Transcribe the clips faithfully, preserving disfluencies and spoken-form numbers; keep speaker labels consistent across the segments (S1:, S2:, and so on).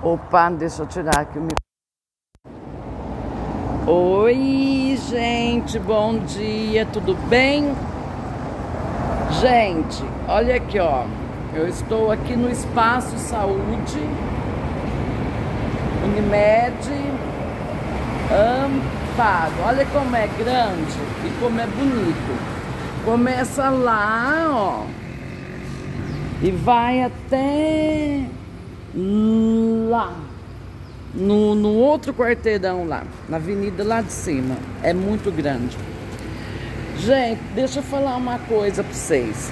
S1: Opa, deixa eu tirar aqui o meu... Oi, gente, bom dia, tudo bem? Gente, olha aqui, ó. Eu estou aqui no Espaço Saúde, Unimed, Amparo. Olha como é grande e como é bonito. Começa lá, ó, e vai até lá, no, no outro quarteirão lá, na avenida lá de cima. É muito grande. Gente, deixa eu falar uma coisa para vocês.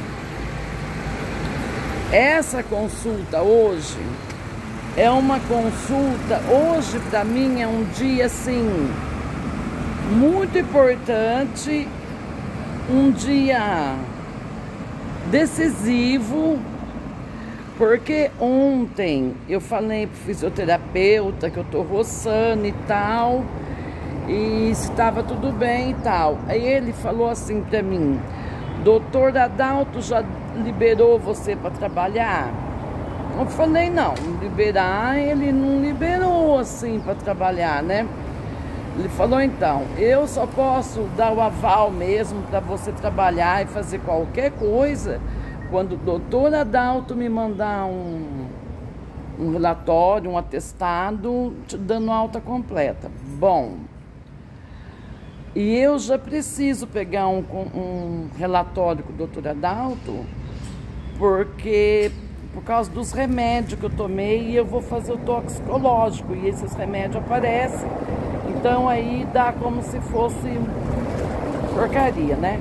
S1: Essa consulta hoje é uma consulta, hoje para mim é um dia assim, muito importante, um dia decisivo, porque ontem eu falei pro fisioterapeuta que eu tô roçando e tal, e estava tudo bem e tal. Aí ele falou assim pra mim: doutor Adalto já liberou você para trabalhar? Eu falei: não, liberar ele não liberou assim para trabalhar, né? Ele falou: então, eu só posso dar o aval mesmo para você trabalhar e fazer qualquer coisa quando o doutor Adalto me mandar um, um relatório, um atestado, te dando alta completa. Bom, e eu já preciso pegar um, um relatório com o doutor Adalto, porque por causa dos remédios que eu tomei, eu vou fazer o toxicológico e esses remédios aparecem. Então aí dá como se fosse porcaria, né?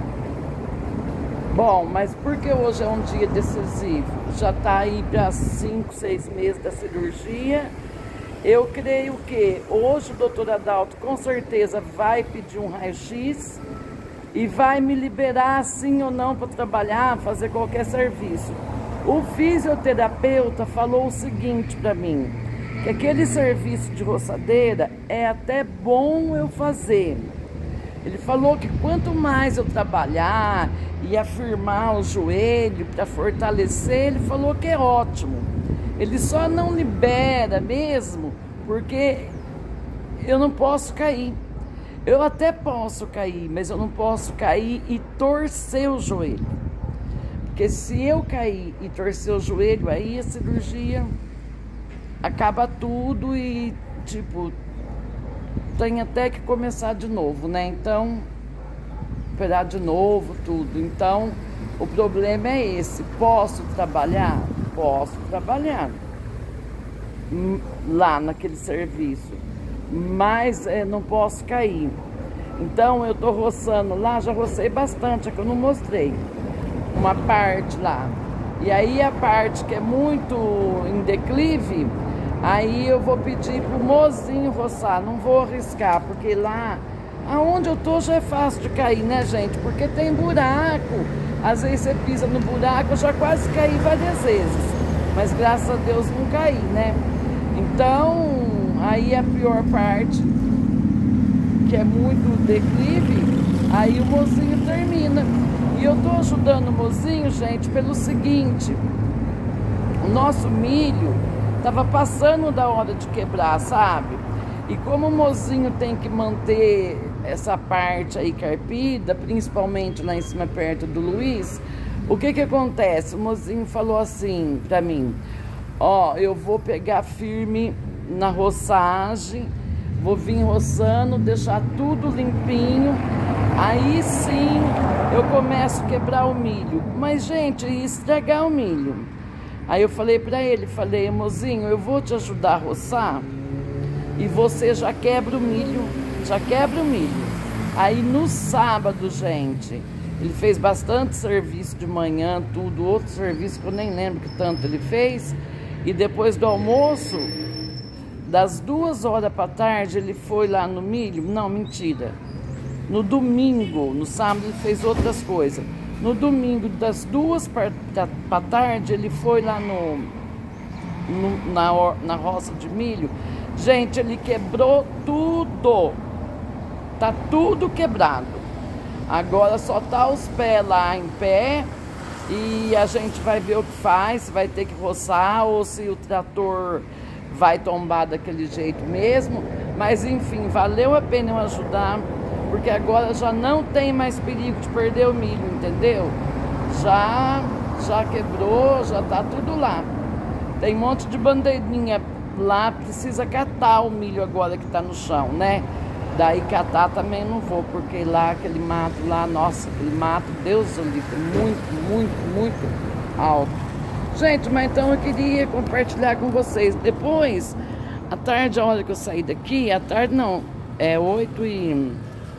S1: Bom, mas porque hoje é um dia decisivo, já tá aí para cinco, seis meses da cirurgia, eu creio que hoje o doutor Adalto com certeza vai pedir um raio-x e vai me liberar sim ou não para trabalhar, fazer qualquer serviço. O fisioterapeuta falou o seguinte para mim, que aquele serviço de roçadeira é até bom eu fazer. Ele falou que quanto mais eu trabalhar e afirmar o joelho para fortalecer, ele falou que é ótimo. Ele só não libera mesmo porque eu não posso cair. Eu até posso cair, mas eu não posso cair e torcer o joelho. Porque se eu cair e torcer o joelho, aí a cirurgia acaba tudo e, tipo, tem até que começar de novo, né? Então, operar de novo, tudo. Então, o problema é esse. Posso trabalhar? Posso trabalhar lá naquele serviço, mas é, não posso cair. Então, eu tô roçando lá, já rocei bastante, é que eu não mostrei uma parte lá. E aí a parte que é muito em declive, aí eu vou pedir pro mozinho roçar, não vou arriscar, porque lá, aonde eu tô já é fácil de cair, né, gente? Porque tem buraco, às vezes você pisa no buraco, eu já quase caí várias vezes, mas graças a Deus não caí, né? Então, aí a pior parte, que é muito declive, aí o mozinho termina. E eu tô ajudando o mozinho, gente, pelo seguinte: o nosso milho tava passando da hora de quebrar, sabe? E como o mozinho tem que manter essa parte aí carpida, principalmente lá em cima perto do Luiz, o que que acontece? O mozinho falou assim pra mim: ó, eu vou pegar firme na roçagem, vou vir roçando, deixar tudo limpinho, aí sim eu começo a quebrar o milho. Mas, gente, ia estragar o milho. Aí eu falei pra ele, falei: mozinho, eu vou te ajudar a roçar e você já quebra o milho, já quebra o milho. Aí no sábado, gente, ele fez bastante serviço de manhã, tudo, outro serviço que eu nem lembro que tanto ele fez. E depois do almoço, das duas horas para tarde, ele foi lá no milho. Não, mentira. No domingo, no sábado ele fez outras coisas. No domingo, das duas para tarde, ele foi lá no, no na, na roça de milho. Gente, ele quebrou tudo. Tá tudo quebrado. Agora só tá os pés lá em pé. E a gente vai ver o que faz, se vai ter que roçar ou se o trator vai tombar daquele jeito mesmo, mas enfim, valeu a pena eu ajudar, porque agora já não tem mais perigo de perder o milho, entendeu? Já, já quebrou, já tá tudo lá. Tem um monte de bandeirinha lá, precisa catar o milho agora que tá no chão, né? Daí catar também não vou, porque lá aquele mato lá, nossa, aquele mato, Deus do livre, muito, muito, muito alto. Gente, mas então eu queria compartilhar com vocês. Depois, à tarde, a hora que eu saí daqui, à tarde não, é oito e...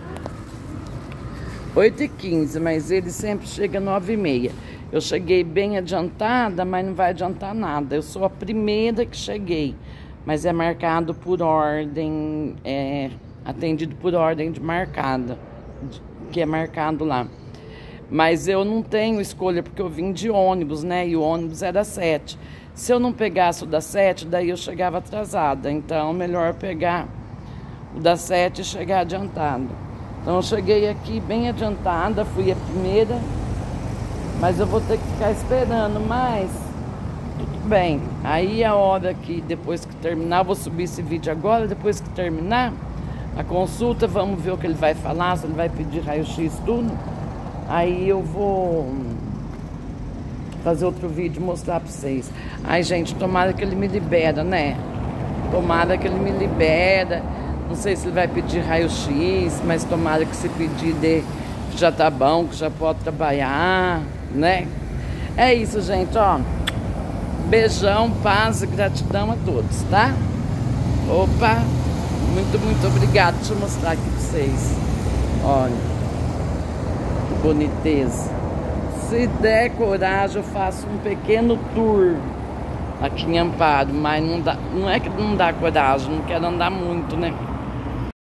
S1: oito e quinze, mas ele sempre chega nove e meia. Eu cheguei bem adiantada, mas não vai adiantar nada. Eu sou a primeira que cheguei, mas é marcado por ordem, é atendido por ordem de marcada, que é marcado lá. Mas eu não tenho escolha, porque eu vim de ônibus, né? E o ônibus era sete. Se eu não pegasse o da sete, daí eu chegava atrasada. Então, melhor pegar o da sete e chegar adiantado. Então, eu cheguei aqui bem adiantada, fui a primeira, mas eu vou ter que ficar esperando, mas tudo bem. Aí, a hora que, depois que terminar, vou subir esse vídeo agora, depois que terminar a consulta, vamos ver o que ele vai falar, se ele vai pedir raio-x, tudo. Aí eu vou fazer outro vídeo e mostrar pra vocês. Ai, gente, tomara que ele me libera, né? Tomara que ele me libera. Não sei se ele vai pedir raio-x, mas tomara que se pedir de que já tá bom, que já pode trabalhar, né? É isso, gente, ó. Beijão, paz e gratidão a todos, tá? Opa, muito, muito obrigado. Deixa eu mostrar aqui pra vocês. Olha. Boniteza. Se der coragem, eu faço um pequeno tour aqui em Amparo, mas não dá, não é que não dá coragem, não quero andar muito, né?